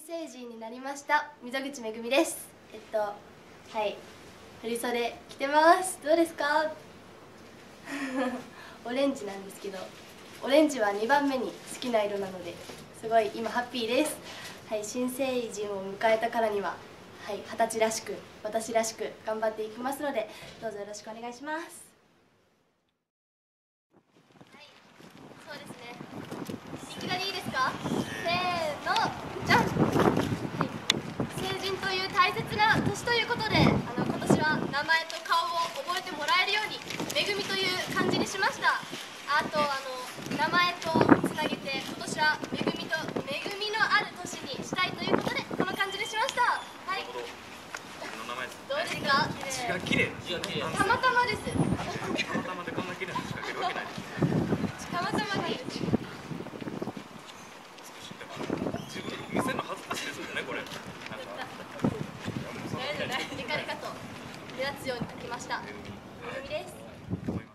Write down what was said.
成人になりました溝口めぐみです。はい振袖着てます。どうですか？オレンジなんですけど、オレンジは2番目に好きな色なのですごい今ハッピーです。はい、新成人を迎えたからには、はい、20歳らしく私らしく頑張っていきますので、どうぞよろしくお願いします。はい、そうですね。いきなりいいですか？せーの、じゃん。はい、成人という大切な年ということで、今年は名前と顔を覚えてもらえるようにめぐみという漢字にしました。あと名前とつなげて今年はめぐみと恵みのある年にしたいということでこの漢字にしました。はい。どうですか？ 字が綺麗。 たまたまです。 たまたまでこんな綺麗な字書けるわけないです。 たまたまなんです。 自分見せるの恥ずかしいですよね、これ。 デカデカと目立つように書きました。めぐみです。